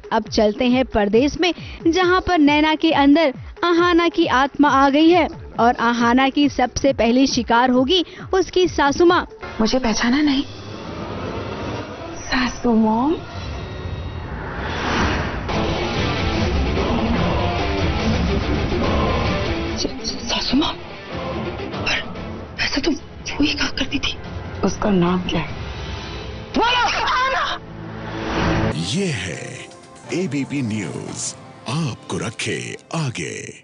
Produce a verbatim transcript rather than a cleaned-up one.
अब चलते हैं परदेश में, जहां पर नैना के अंदर आहाना की आत्मा आ गई है और आहाना की सबसे पहली शिकार होगी उसकी सासू माँ। मुझे पहचाना नहीं? सासू मॉम। सासू मॉम? पर ऐसा तो वो ही कहा करती थी। उसका नाम क्या है? ये है एबीपी न्यूज़, आपको रखे आगे।